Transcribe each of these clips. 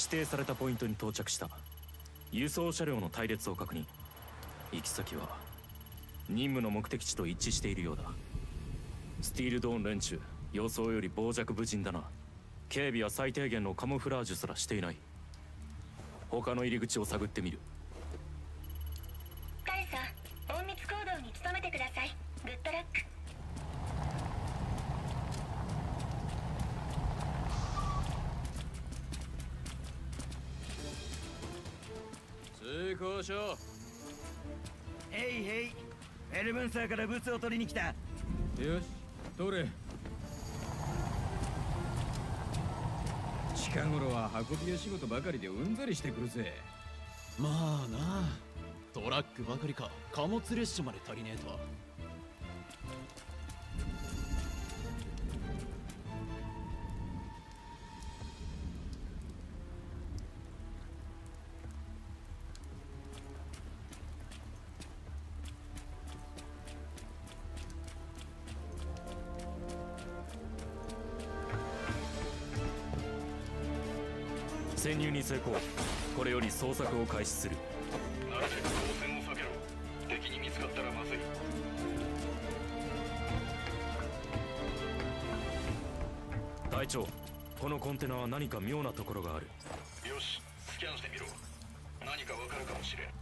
指定されたポイントに到着した。輸送車両の隊列を確認。行き先は任務の目的地と一致しているようだ。スティールドーン連中、予想より傍若無人だな。警備は最低限のカモフラージュすらしていない。他の入り口を探ってみる。 カイさん、隠密行動に努めてください。グッドラック。 通行証。 へいへい、エルブンサーからブツを取りに来た。 よし、取れ。近頃は運び屋仕事ばかりでうんざりしてくるぜ。 まあな、トラックばかりか貨物列車まで足りねえとは。 潜入に成功。これより捜索を開始する。 なるべく光線を避けろ。敵に見つかったらまずい。 隊長、このコンテナは何か妙なところがある。 よし、スキャンしてみろ。何かわかるかもしれん。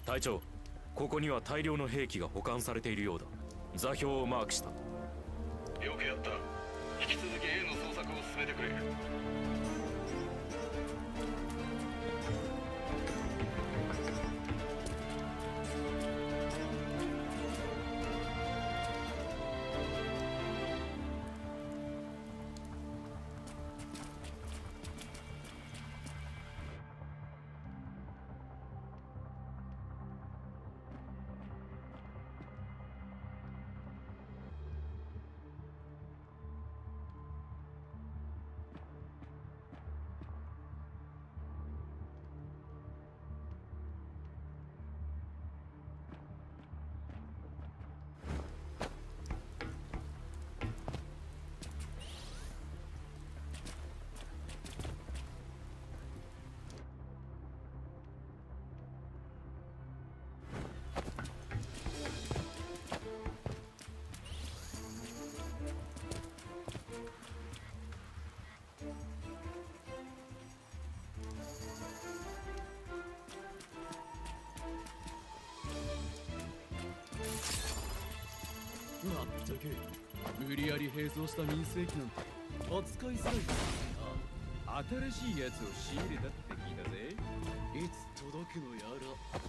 隊長、ここには大量の兵器が保管されているようだ。座標をマークした。 よくやった。引き続き A の捜索を進めてくれ。 まったく無理やり並走した民生機なんて扱いづらいです新しいやつを仕入れたって聞いたぜ。 いつ届くのやら。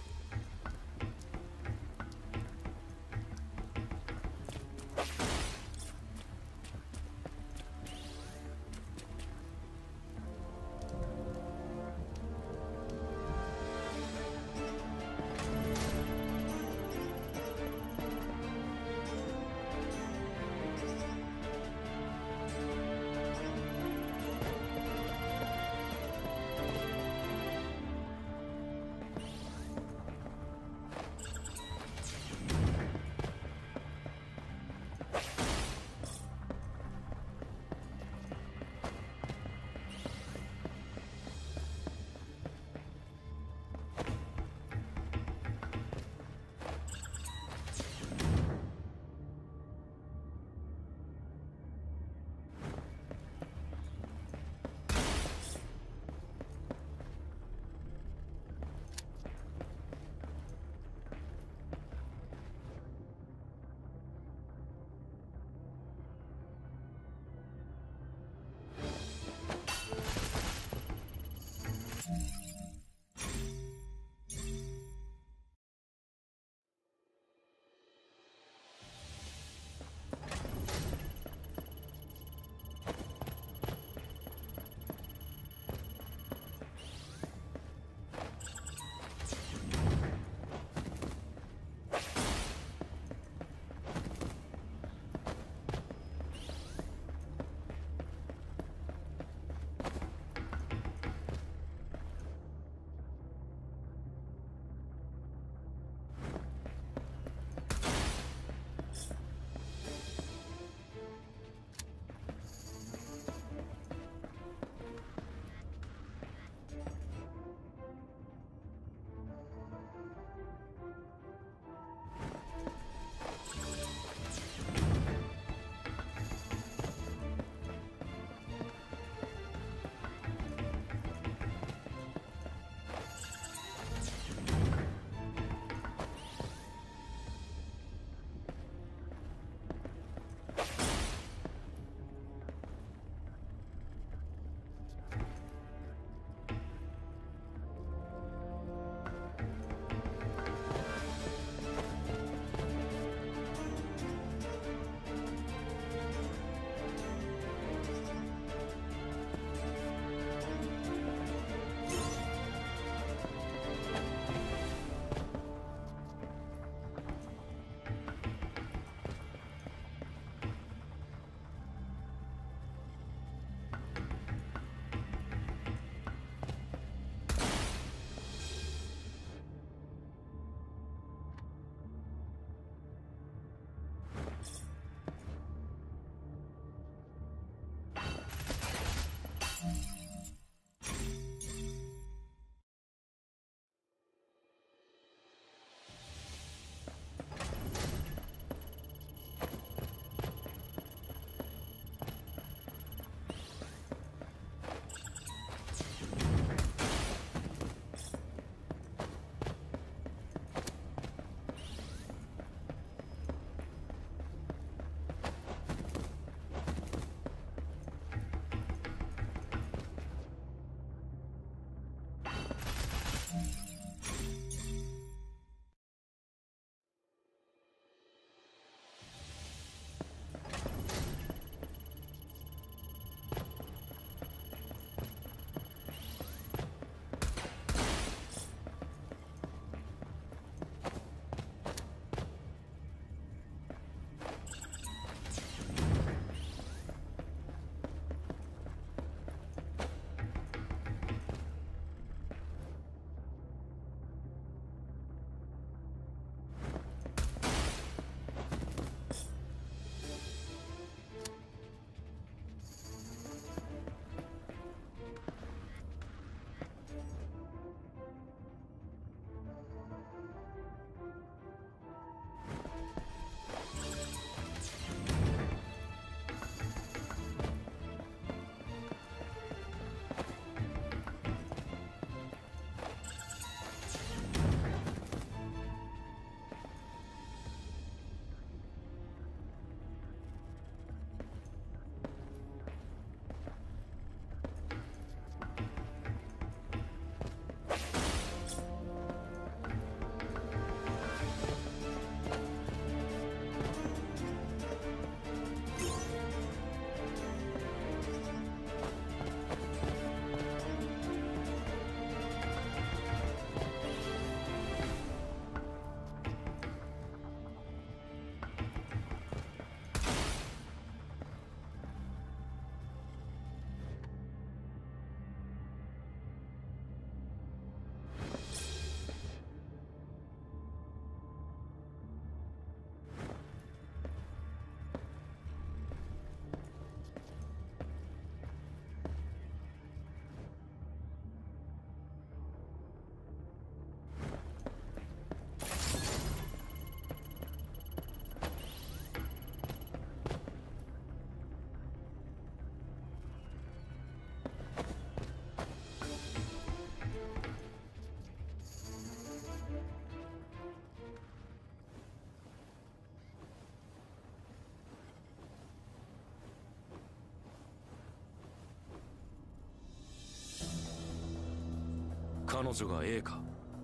彼女が A か。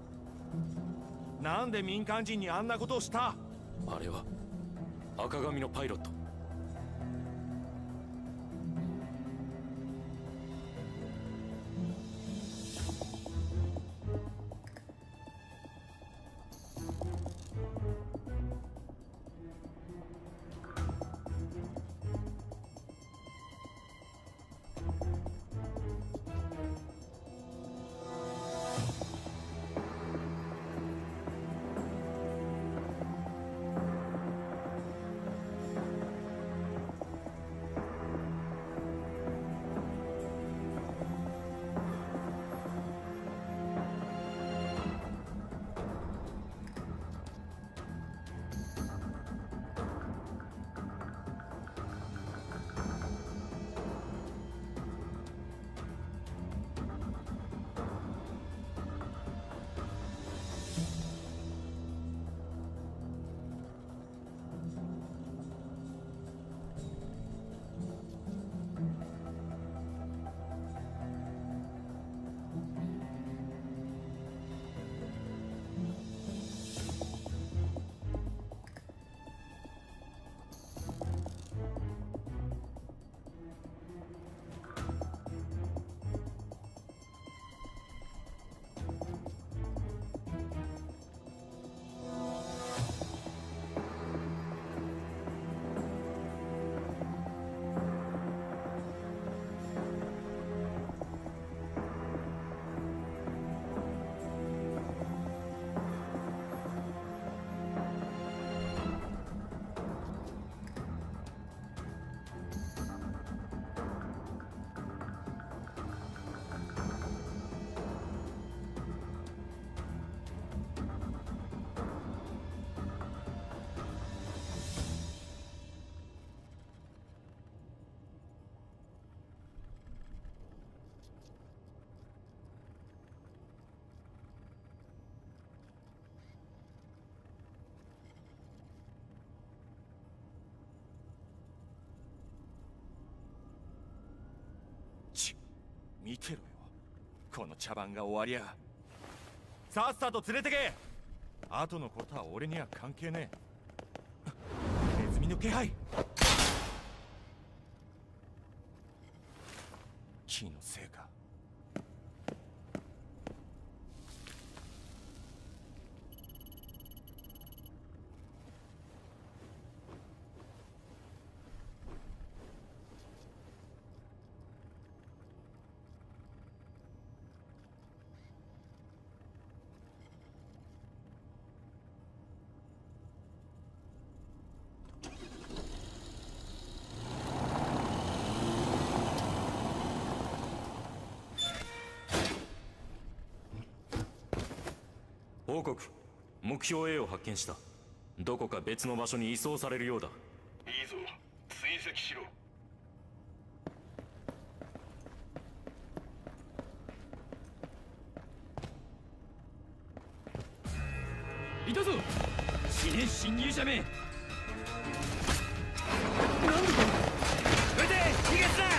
なんで民間人にあんなことをした？ あれは赤髪のパイロット。 見てろよ、この茶番が終わりゃ。さっさと連れてけ。後のことは俺には関係ねえ。ネズミの気配。気のせいか。 報告。目標 A を発見した。どこか別の場所に移送されるようだ。 いいぞ、追跡しろ。 いたぞ死ね侵入者め。なんだ撃て逃げすな。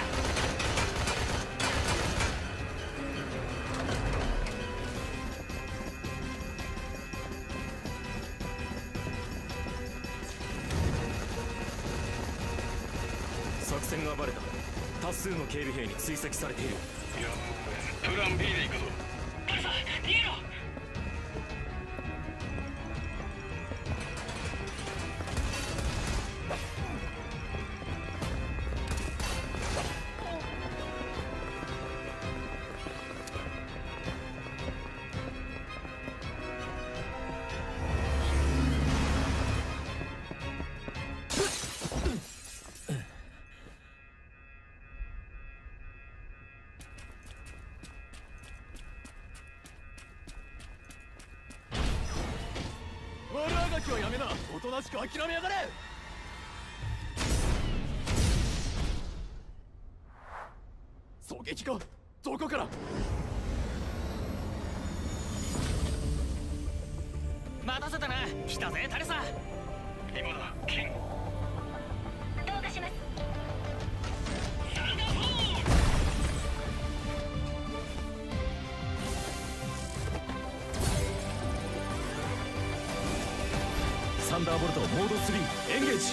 作戦がバレた。多数の警備兵に追跡されている。 いや、プラン B で行くぞ。 逃げろ。 悪あがきはやめな。おとなしく諦めやがれ。狙撃か。どこから。 待たせたな。来たぜタレサ。 今だ、キン。 どうかします。 こンダーボルトモード3エンゲージ。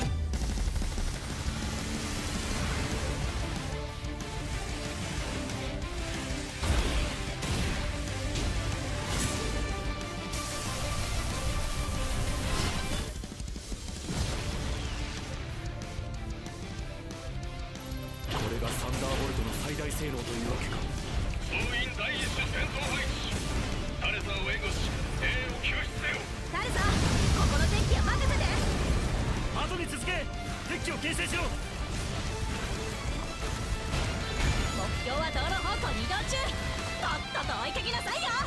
これがサンダーボルトの最大性能というわけか。 総員第一種戦闘配置。タレサを援護し兵を救出せよ。 タルさん、ここの敵機は任せて。 後に続け。敵機を形成しろ。 目標は道路方向に移動中。とっとと追いかけなさいよ。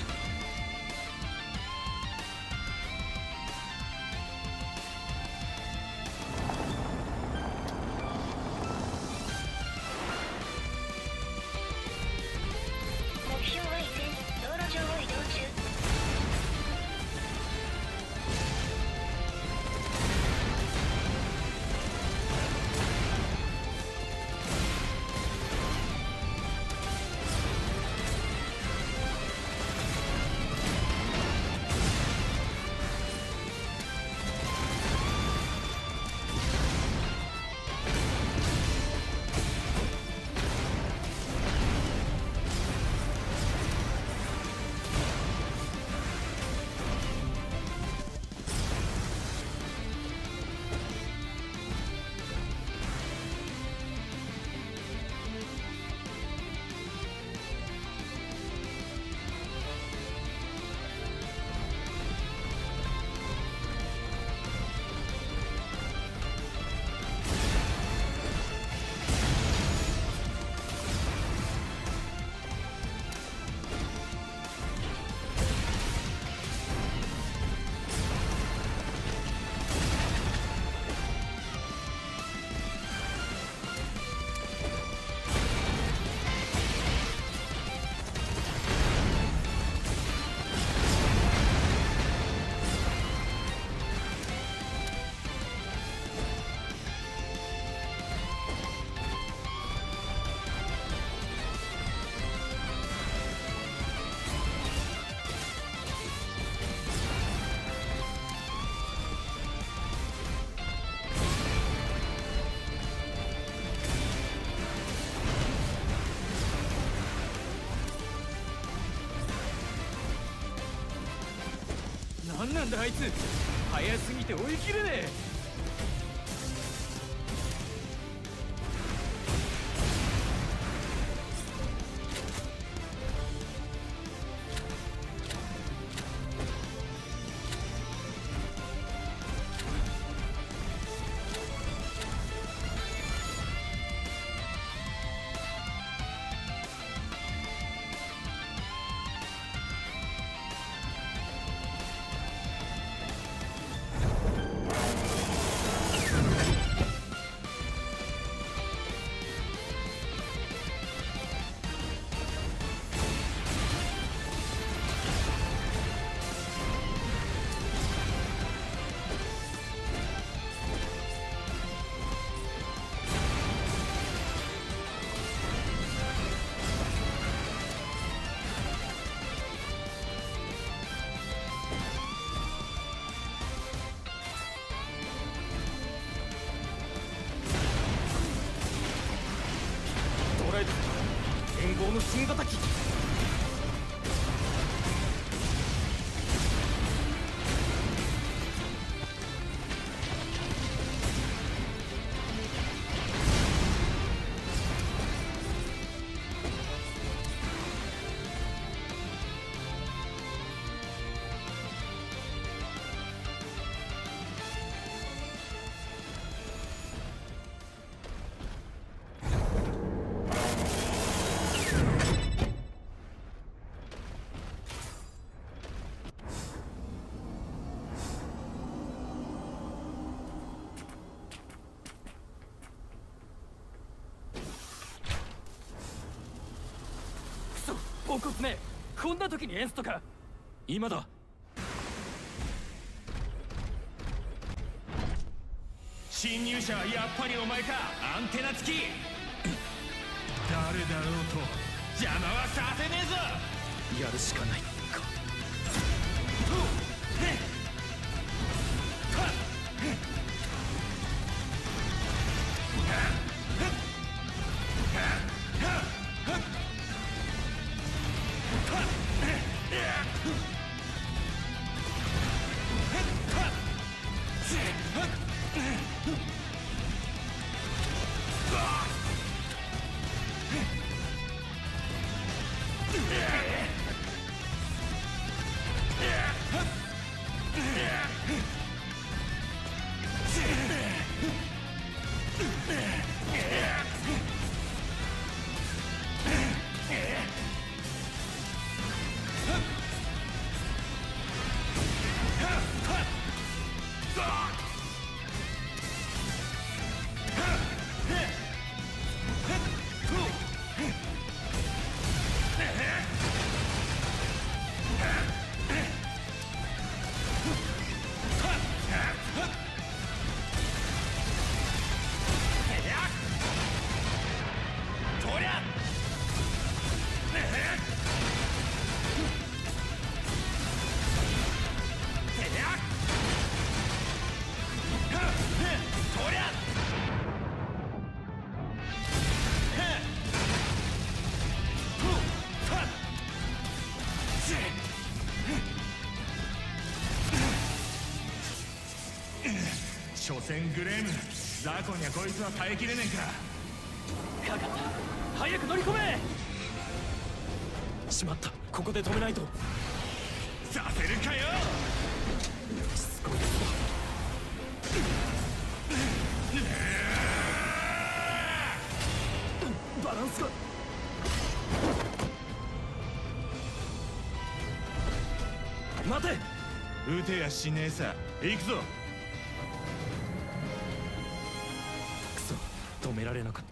目標は依然道路上を移動中。 なんなんだあいつ、早すぎて追い切れねえ。 連合の新型機。 ポンコツね、こんな時にエンスとか。 今だ。 侵入者はやっぱりお前か、アンテナ付き。誰だろうと邪魔はさせねえぞ。 やるしかないか。 所詮グレーム、雑魚にはこいつは耐えきれねえか。 かかった、早く乗り込め。 しまった、ここで止めないと。 させるかよ。 すごいぞ。バランスが。待て。 撃てやしねえさ。行くぞ。 くそ、止められなかった。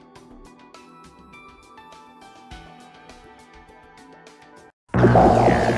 Yeah.